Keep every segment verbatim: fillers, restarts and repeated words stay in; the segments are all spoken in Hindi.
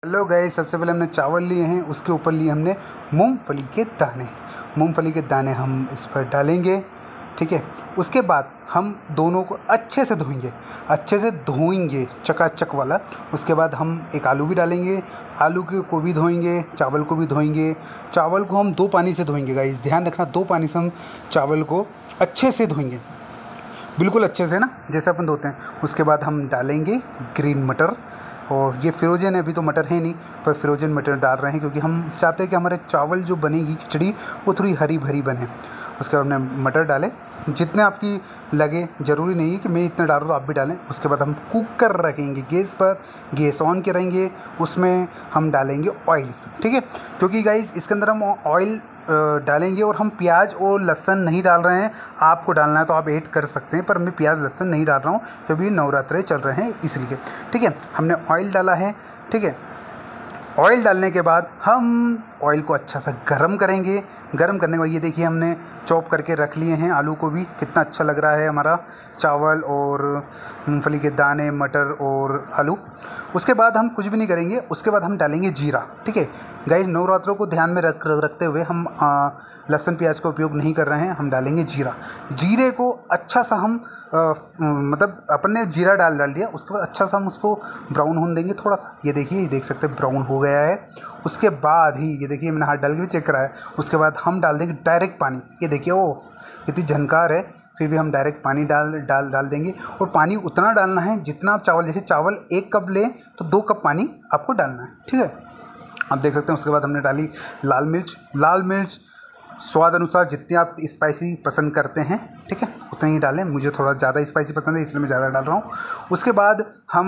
हेलो गाइस, सबसे पहले हमने चावल लिए हैं, उसके ऊपर लिए हमने मूंगफली के दाने। मूंगफली के दाने हम इस पर डालेंगे, ठीक है। उसके बाद हम दोनों को अच्छे से धोएंगे, अच्छे से धोएंगे चकाचक वाला। उसके बाद हम एक आलू भी डालेंगे, आलू के को भी धोएंगे, चावल को भी धोएंगे। चावल को हम दो पानी से धोएंगे गाइस, ध्यान रखना, दो पानी से हम चावल को अच्छे से धोएंगे, बिल्कुल अच्छे से ना, जैसे अपन धोते हैं। उसके बाद हम डालेंगे ग्रीन मटर, और ये फ्रोजन है, अभी तो मटर है नहीं, पर फ्रोजन मटर डाल रहे हैं क्योंकि हम चाहते हैं कि हमारे चावल जो बनेगी खिचड़ी वो थोड़ी हरी भरी बने। उसके बाद हमने मटर डाले, जितने आपकी लगे, ज़रूरी नहीं है कि मैं इतना डाल रहा हूँ तो आप भी डालें। उसके बाद हम कुकर रखेंगे गैस पर, गैस ऑन करेंगे, उसमें हम डालेंगे ऑयल, ठीक है। क्योंकि गाइस इसके अंदर हम ऑयल डालेंगे और हम प्याज और लहसुन नहीं डाल रहे हैं। आपको डालना है तो आप ऐड कर सकते हैं, पर मैं प्याज लहसुन नहीं डाल रहा हूँ क्योंकि नवरात्रे चल रहे हैं इसलिए, ठीक है। हमने ऑयल डाला है, ठीक है। ऑयल डालने के बाद हम ऑयल को अच्छा सा गरम करेंगे। गरम करने के बाद ये देखिए हमने चॉप करके रख लिए हैं आलू को भी, कितना अच्छा लग रहा है हमारा चावल और मूंगफली के दाने, मटर और आलू। उसके बाद हम कुछ भी नहीं करेंगे, उसके बाद हम डालेंगे जीरा, ठीक है। गाइस नवरात्रों को ध्यान में रख रखते हुए हम आ, लहसुन प्याज का उपयोग नहीं कर रहे हैं, हम डालेंगे जीरा। जीरे को अच्छा सा हम आ, मतलब अपन ने जीरा डाल डाल दिया, उसके बाद अच्छा सा हम उसको ब्राउन होने देंगे थोड़ा सा। ये देखिए, ये देख सकते हैं ब्राउन हो गया है। उसके बाद ही ये देखिए, मैंने हाथ डाल के भी चेक करा है। उसके बाद हम डाल देंगे डायरेक्ट पानी। ये देखिए, ओह कितनी झनकार है, फिर भी हम डायरेक्ट पानी डाल डाल डाल देंगे। और पानी उतना डालना है जितना आप चावल, जैसे चावल एक कप लें तो दो कप पानी आपको डालना है, ठीक है। आप देख सकते हैं। उसके बाद हमने डाली लाल मिर्च। लाल मिर्च स्वाद अनुसार जितनी आप स्पाइसी पसंद करते हैं, ठीक है, उतनी ही डालें। मुझे थोड़ा ज़्यादा स्पाइसी पसंद है इसलिए मैं ज़्यादा डाल रहा हूँ। उसके बाद हम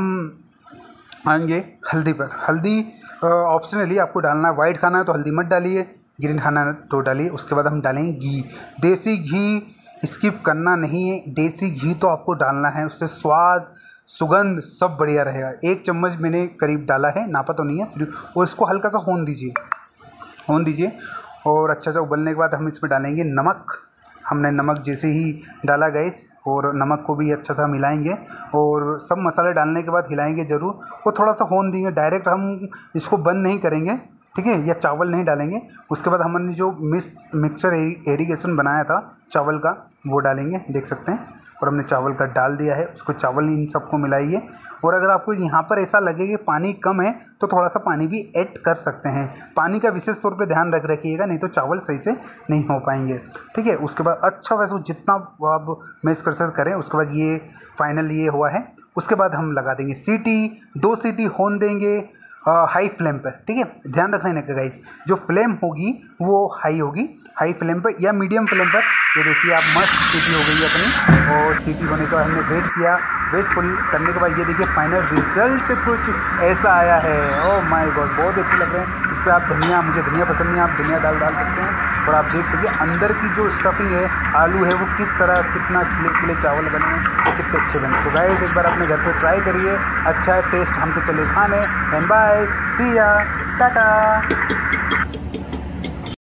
आएंगे हल्दी पर। हल्दी ऑप्शनली आपको डालना है, वाइट खाना है तो हल्दी मत डालिए, ग्रीन खाना है तो डालिए। उसके बाद हम डालेंगे घी। देसी घी स्किप करना नहीं है, देसी घी तो आपको डालना है, उससे स्वाद सुगंध सब बढ़िया रहेगा। एक चम्मच मैंने करीब डाला है, नापा तो नहीं है फिर। और इसको हल्का सा होने दीजिए, होने दीजिए और अच्छा सा उबलने के बाद हम इसमें डालेंगे नमक। हमने नमक जैसे ही डाला गैस, और नमक को भी अच्छा सा मिलाएंगे और सब मसाले डालने के बाद हिलाएंगे ज़रूर। वो थोड़ा सा होने देंगे, डायरेक्ट हम इसको बंद नहीं करेंगे, ठीक है, या चावल नहीं डालेंगे। उसके बाद हमने जो मिक्स मिक्सचर एरीगेशन बनाया था चावल का, वो डालेंगे, देख सकते हैं। और हमने चावल का डाल दिया है, उसको चावल इन सबको मिलाइए। और अगर आपको यहाँ पर ऐसा लगे कि पानी कम है तो थोड़ा सा पानी भी ऐड कर सकते हैं। पानी का विशेष तौर पे ध्यान रख रखिएगा, नहीं तो चावल सही से नहीं हो पाएंगे, ठीक है। उसके बाद अच्छा सा इसको जितना आप मैश कर सकते करें। उसके बाद ये फाइनल ये हुआ है। उसके बाद हम लगा देंगे सीटी, दो सीटी होने देंगे हाई फ्लेम पर, ठीक है। ध्यान रखना है गाइस, जो फ्लेम होगी वो हाई होगी, हाई फ्लेम पर या मीडियम फ्लेम पर। ये देखिए आप, मस्त सीटी हो गई है अपनी। और सीटी होने के बाद हमने वेट किया, वेट फुल करने के बाद ये देखिए फाइनल रिजल्ट कुछ ऐसा आया है। ओह माय गॉड, बहुत अच्छे लग रहे हैं। इस पर आप धनिया, मुझे धनिया पसंद नहीं है, आप धनिया डाल डाल सकते हैं। और आप देख सकते अंदर की जो स्टफिंग है, आलू है, वो किस तरह, कितना खिले खिले चावल बने हैं, वो कितने अच्छे बने। तो गाइस एक बार अपने घर पे ट्राई करिए, अच्छा है टेस्ट। हम तो चले खाने। एंड बाय, सी या, टाटा।